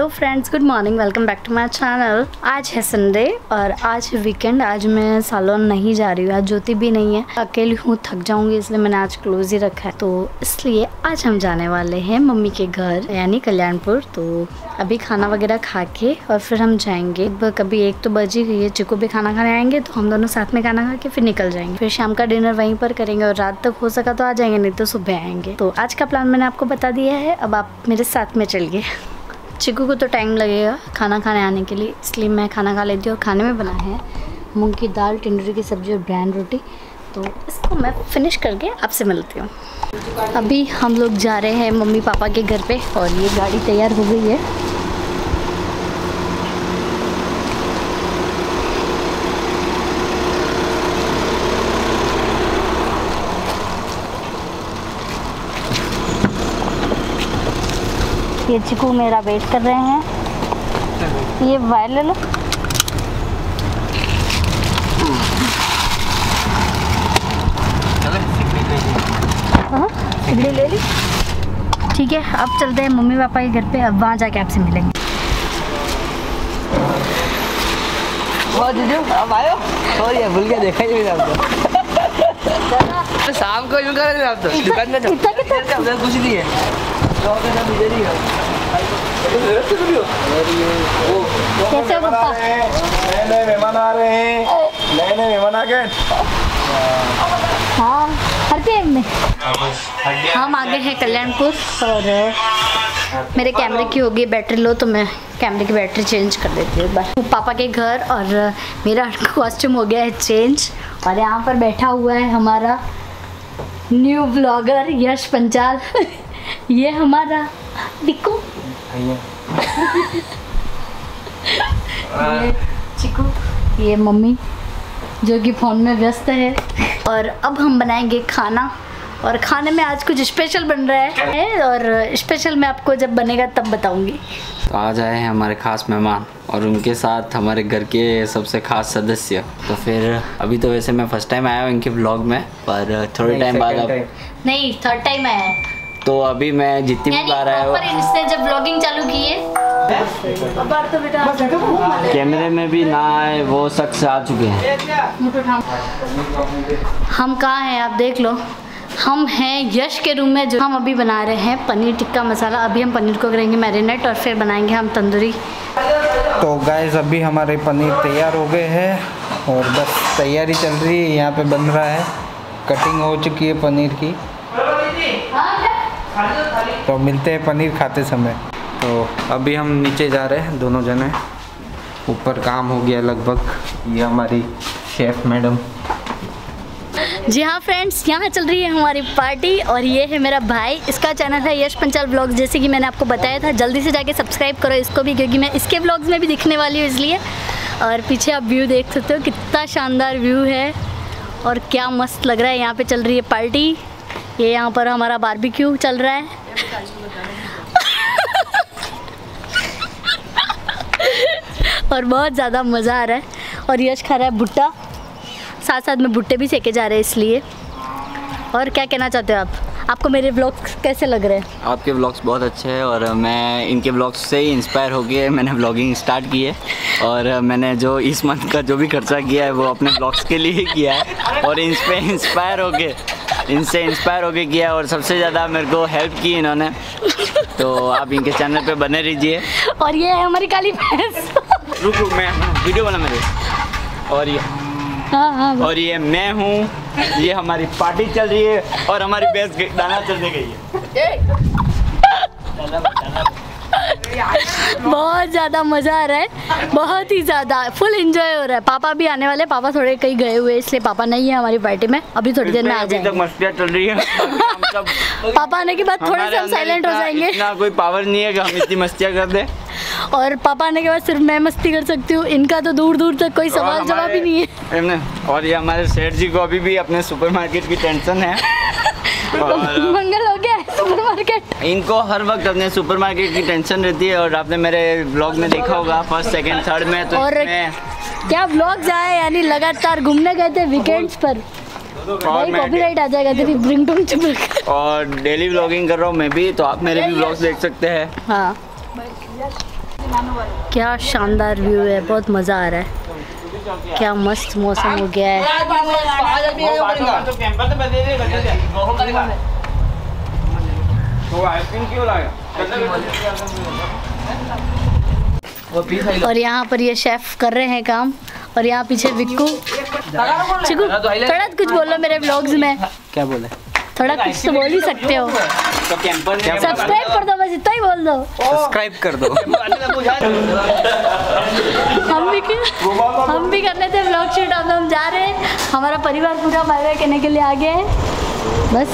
Hello friends, good morning, welcome back to my channel. आज है Sunday और आज है वीकेंड। आज मैं सालोन नहीं जा रही हूँ, आज ज्योति भी नहीं है, अकेली हूँ, थक जाऊंगी, इसलिए मैंने आज क्लोज ही रखा है। तो इसलिए आज हम जाने वाले हैं मम्मी के घर यानी कल्याणपुर। तो अभी खाना वगैरह खा के और फिर हम जाएंगे। कभी 1 तो बज ही गई है, चिकू भी खाना खाने आएंगे तो हम दोनों साथ में खाना खा के फिर निकल जाएंगे। फिर शाम का डिनर वहीं पर करेंगे और रात तक हो सका तो आ जाएंगे, नहीं तो सुबह आएंगे। तो आज का प्लान मैंने आपको बता दिया है, अब आप मेरे साथ में चलिए। चिकू को तो टाइम लगेगा खाना खाने आने के लिए, इसलिए मैं खाना खा लेती हूँ। और खाने में बना है मूंग की दाल, टिंडोरी की सब्ज़ी और ब्रांड रोटी। तो इसको मैं फिनिश करके आपसे मिलती हूँ। अभी हम लोग जा रहे हैं मम्मी पापा के घर पे और ये गाड़ी तैयार हो गई है। ये चिकू मेरा वेट कर रहे हैं। ये वायर ले लो। हाँ, सिगड़ी ले ली। ठीक है, अब चलते हैं मम्मी पापा के घर पे। अब वहाँ जाके आपसे मिलेंगे। अब आयो और ये भूल के देखा ही नहीं आपको। शाम को यूं कर रहे आप तो दुकान में तो कुछ नहीं है। कैसे हो पापा? नए मेहमान आ रहे हैं, नए मेहमान आ गए। हाँ, हर टाइम में हम आगे हैं कल्याणपुर और मेरे कैमरे की हो गई बैटरी लो, तो मैं कैमरे की बैटरी चेंज कर देती हूँ एक बार। पापा के घर और मेरा कॉस्ट्यूम हो गया है चेंज और यहाँ पर बैठा हुआ है हमारा न्यू व्लॉगर यश पंचाल। ये हमारा डिक्कू, ये चिकू, ये मम्मी जो कि फ़ोन में व्यस्त है। और अब हम बनाएंगे खाना और खाने में आज कुछ स्पेशल बन रहा है और स्पेशल मैं आपको जब बनेगा तब बताऊंगी। तो आज आए हैं हमारे खास मेहमान और उनके साथ हमारे घर के सबसे खास सदस्य। तो फिर अभी तो वैसे मैं फर्स्ट टाइम आया हूँ इनके व्लॉग में, पर थोड़े टाइम बाद अब नहीं, थर्ड टाइम आया है। तो अभी मैं जितनी भी बार आया हूँ, इसने जब व्लॉगिंग चालू की है तो बेटा कैमरे में भी ना आए वो शख्स आ चुके हैं। हम कहाँ हैं आप देख लो, हम हैं यश के रूम में। जो हम अभी बना रहे हैं पनीर टिक्का मसाला। अभी हम पनीर को करेंगे मैरिनेट और फिर बनाएंगे हम तंदूरी। तो गाइस अभी हमारे पनीर तैयार हो गए हैं और बस तैयारी चल रही है, यहाँ पे बन रहा है, कटिंग हो चुकी है पनीर की। तो मिलते हैं पनीर खाते समय। तो अभी हम नीचे जा रहे हैं दोनों जने, ऊपर काम हो गया लगभग। ये हमारी शेफ मैडम। जी हाँ फ्रेंड्स, यहाँ चल रही है हमारी पार्टी और ये है मेरा भाई। इसका चैनल है यश पंचाल व्लॉग्स, जैसे कि मैंने आपको बताया था। जल्दी से जाके सब्सक्राइब करो इसको भी, क्योंकि मैं इसके व्लॉग्स में भी दिखने वाली हूँ इसलिए। और पीछे आप व्यू देख सकते हो, कितना शानदार व्यू है और क्या मस्त लग रहा है। यहाँ पे चल रही है पार्टी। ये यहाँ पर हमारा बारबेक्यू चल रहा है। और बहुत ज़्यादा मज़ा आ रहा है और यश खा रहा है भुट्टा, साथ साथ में भुट्टे भी सेके जा रहे हैं इसलिए। और क्या कहना चाहते हो आप? आपको मेरे व्लॉग्स कैसे लग रहे हैं? आपके व्लॉग्स बहुत अच्छे हैं और मैं इनके व्लॉग्स से ही इंस्पायर होकर मैंने व्लॉगिंग स्टार्ट की है। और मैंने जो इस मंथ का जो भी खर्चा किया है वो अपने व्लॉग्स के लिए ही किया है और इनसे इंस्पायर होके किया और सबसे ज़्यादा मेरे को हेल्प की इन्होंने। तो आप इनके चैनल पे बने रहिए। और ये है हमारी काली भैंस। रुक मैं वीडियो बना मेरे। और ये हाँ। और ये मैं हूँ, ये हमारी पार्टी चल रही है और हमारी भैंस दाना चलने गई है। बहुत ज़्यादा मज़ा आ रहा है, बहुत ही ज़्यादा फुल एंजॉय हो रहा है। पापा भी आने वाले, पापा थोड़े कहीं गए हुए इसलिए पापा नहीं है हमारी पार्टी में। अभी थोड़ी देर में आ जाएंगे। अभी तक मस्तियाँ चल रही है। पापा आने के बाद थोड़े से हम साइलेंट हो जाएंगे। इतना कोई पावर नहीं है कि हम इतनी मस्तियाँ कर दें। और पापा आने के बाद सिर्फ मैं मस्ती कर सकती हूँ, इनका तो दूर दूर तक कोई सवाल जवाब ही नहीं है। और ये हमारे सेठ जी को अभी भी अपने सुपरमार्केट की टेंशन है। मंगल हो गया सुपरमार्केट। इनको हर वक्त अपने सुपरमार्केट की टेंशन रहती है और आपने मेरे ब्लॉग में देखा होगा फर्स्ट सेकंड थर्ड में। तो और क्या ब्लॉग्स आए, यानी लगातार घूमने गए थे वीकेंड्स पर। भाई कॉपीराइट आ जाएगा तेरी रिंगटोन चुप। और डेली व्लॉगिंग कर रहा हूँ मैं भी, तो आप मेरे भी व्लॉग्स देख सकते हैं। हाँ क्या शानदार व्यू है, बहुत मज़ा आ रहा है। क्या मस्त मौसम हो गया है। और यहाँ पर ये शेफ कर रहे हैं काम, और यहाँ पीछे विक्कू। चिकू थोड़ा कुछ बोलो मेरे व्लॉग्स में। क्या बोले? थोड़ा कुछ तो बोल ही सकते हो। सब्सक्राइब कर दो, बस इतना ही बोल दो। सब्सक्राइब कर दो। हम भी करने थे व्लॉग शूट, अब हम जा रहे हैं। हमारा परिवार पूरा बाय बाय करने के लिए आ गया है। बस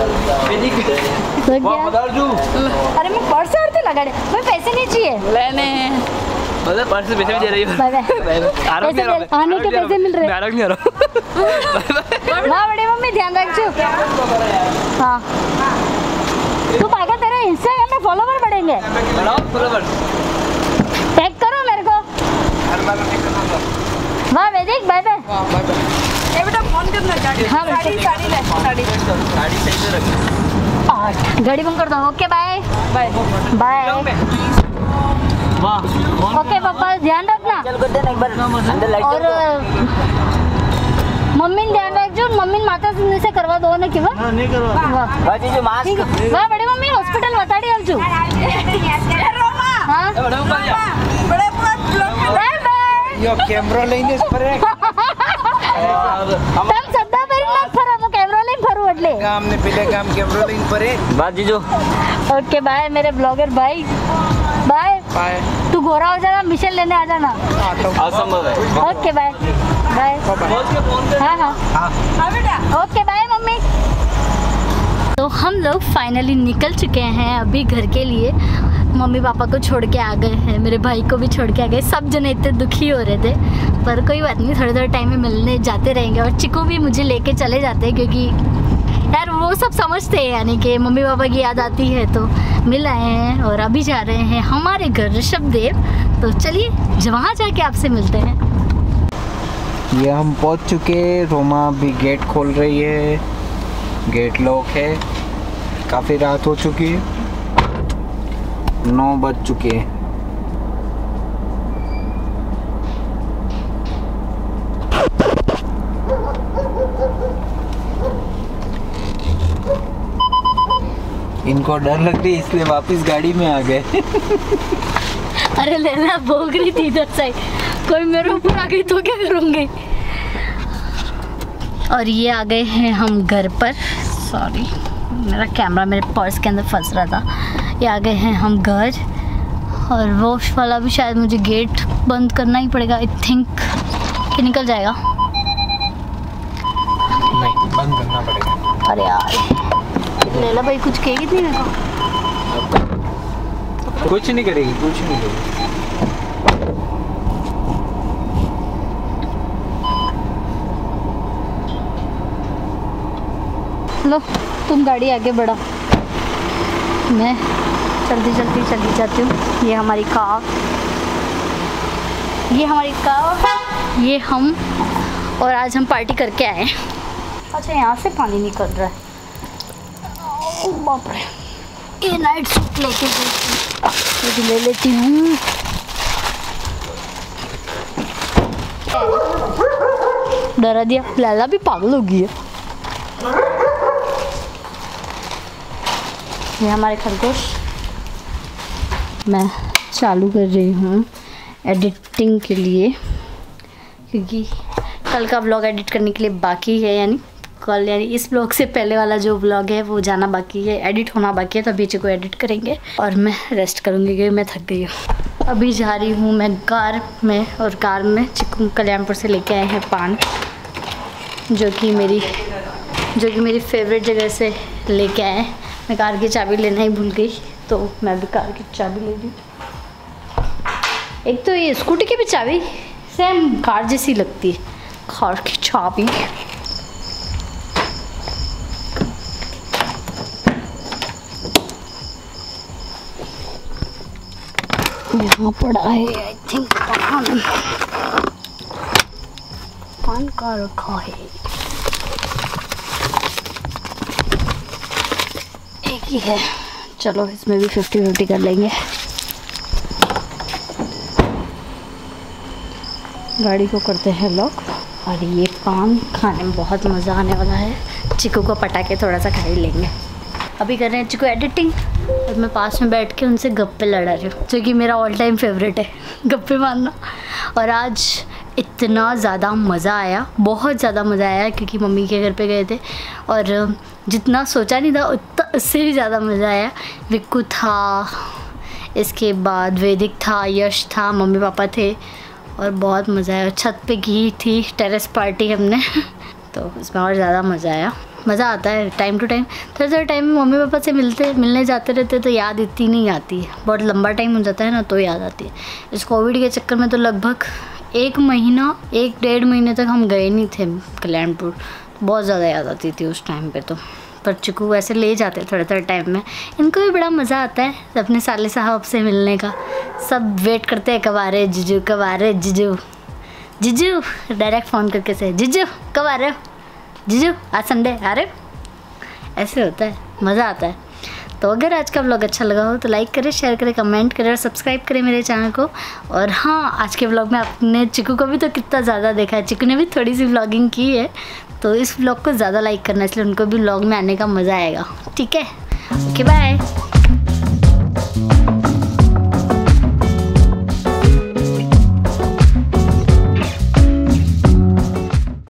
अरे मैं पर्स और तो लगा रहे, मैं पैसे नहीं चाहिए लेने। मतलब पर्स से पैसे भी दे रही हो। Bye bye. आने के पैसे मिल रहे। वाह बड़ी मम्मी, ध्यान रखो। हाँ तू पागल, तेरे इंस्टाग्राम में फॉलोवर बढ़ेंगे। टैग करो मेरे को। वाह वैदिक, बाय बाय। बेटा फोन करना। हाँ साड़ी सही से रख। गाड़ी बंद कर दो। Okay bye bye bye. Okay पापा ध्यान रखना। और मम्मी ध्यान रखो। मम्मी माता से करवा दो ना कि नहीं करवा। वाह बड़ी मम्मी हॉस्पिटल बता दी अलजू। हाँ बाय बाय। यो कैमरा लेने पर तम सदा पर मत फरा, वो कैमरा लेने फरू એટલે काम ने पहले काम कैमरा लेने पर बात जीजो। ओके बाय मेरे ब्लॉगर भाई। Bye bye. तू गोरा हो जाना, मिशन लेने आ जाना। असंभव है। Okay bye bye. हाँ हाँ बेटा। ओके बाय मम्मी। तो हम लोग फाइनली निकल चुके हैं अभी घर के लिए। मम्मी पापा को छोड़ के आ गए हैं, मेरे भाई को भी छोड़ के आ गए। सब जने इतने दुखी हो रहे थे, पर कोई बात नहीं, थोड़े थोड़े टाइम में मिलने जाते रहेंगे। और चिकू भी मुझे लेके चले जाते हैं, क्योंकि यार वो सब समझते हैं, यानी कि मम्मी पापा की याद आती है तो मिल आए हैं। और अभी जा रहे हैं हमारे घर ऋषभदेव। तो चलिए वहाँ जाके आपसे मिलते हैं। ये हम पहुंच चुके। रोमा अभी गेट खोल रही है, गेट लॉक है। काफ़ी रात हो चुकी है, 9 बज चुके हैं। इनको डर लग रही इसलिए वापस गाड़ी में आ गए। अरे लेना भोग रही थी इधर से, कोई मेरे ऊपर आ गई तो क्या करूँगी। और ये आ गए हैं हम घर पर। सॉरी मेरा कैमरा मेरे पर्स के अंदर फंस रहा था। ये आ गए हैं हम घर, और वॉश वाला भी शायद मुझे गेट बंद करना ही पड़ेगा। आई थिंक कि निकल जाएगा। नहीं बंद करना पड़ेगा। अरे यार लैला भाई कुछ कहेगी नहीं मेरे को। कुछ नहीं करेगी, कुछ नहीं करेगी। लो तुम गाड़ी आगे बढ़ा, मैं जल्दी जल्दी चली जाती हूँ। ये हमारी कार, ये हम, और आज हम पार्टी करके आए। अच्छा यहाँ से पानी निकल रहा है। बाप रे, ये नाइट सूट लेके गई, ले लेती हूँ। डरा दिया, लैला भी पागल हो गई है। ये हमारे खरगोश। मैं चालू कर रही हूँ एडिटिंग के लिए, क्योंकि कल का व्लॉग एडिट करने के लिए बाकी है। यानी कल, यानी इस व्लॉग से पहले वाला जो व्लॉग है वो जाना बाकी है, एडिट होना बाकी है। तो बीच को एडिट करेंगे और मैं रेस्ट करूँगी, क्योंकि मैं थक गई हूँ। अभी जा रही हूँ मैं कार में, और कार में चिकू कल्याणपुर से लेके आए हैं पान, जो कि मेरी फेवरेट जगह से लेके आए हैं। मैं कार की चाबी लेना ही भूल गई, तो मैं भी कार की चाबी ले ली। एक तो ये स्कूटी की भी चाबी सेम कार जैसी लगती है, कार की चाबी। यहाँ पड़ा है आई थिंक, पान का रखा है, एक ही है। चलो इसमें भी 50-50 कर लेंगे। गाड़ी को करते हैं लॉक। और ये पान खाने में बहुत मज़ा आने वाला है। चिकू को पटाके थोड़ा सा खा ही लेंगे। अभी कर रहे हैं चिकू एडिटिंग और मैं पास में बैठ के उनसे गप्पे लड़ा रही हूँ, जो कि मेरा ऑल टाइम फेवरेट है, गप्पे मारना। और आज इतना ज़्यादा मज़ा आया, बहुत ज़्यादा मज़ा आया, क्योंकि मम्मी के घर पे गए थे और जितना सोचा नहीं था उतना उससे भी ज़्यादा मज़ा आया। विक्कू था, इसके बाद वैदिक था, यश था, मम्मी पापा थे और बहुत मज़ा आया। छत पे की थी टेरेस पार्टी हमने तो इसमें और ज़्यादा मज़ा आया। मज़ा आता है टाइम टू टाइम, थोड़े टाइम में मम्मी पापा से मिलने जाते रहते तो याद इतनी नहीं आती है। बहुत लंबा टाइम हो जाता है ना तो याद आती है। इस कोविड के चक्कर में तो लगभग 1-1.5 महीने तक हम गए नहीं थे कल्याणपुर। बहुत ज़्यादा याद आती थी उस टाइम पे तो। पर चिकू ऐसे ले जाते थोड़े टाइम में। इनको भी बड़ा मज़ा आता है अपने साले साहब से मिलने का। सब वेट करते हैं कब आ रहे जीजू, कब आ रहे जीजू। जीजू डायरेक्ट फ़ोन करके से जीजू कब आ रहे हो, जीजू आज संडे आ रहे हो। ऐसे होता है, मज़ा आता है। तो अगर आज का व्लॉग अच्छा लगा हो तो लाइक करें, शेयर करें, कमेंट करें और सब्सक्राइब करें मेरे चैनल को। और हाँ, आज के व्लॉग में आपने चिकू को भी तो कितना ज़्यादा देखा है। चिकू ने भी थोड़ी सी व्लॉगिंग की है, तो इस व्लॉग को ज़्यादा लाइक करना, इसलिए उनको भी व्लॉग में आने का मज़ा आएगा। ठीक है, ओके बाय।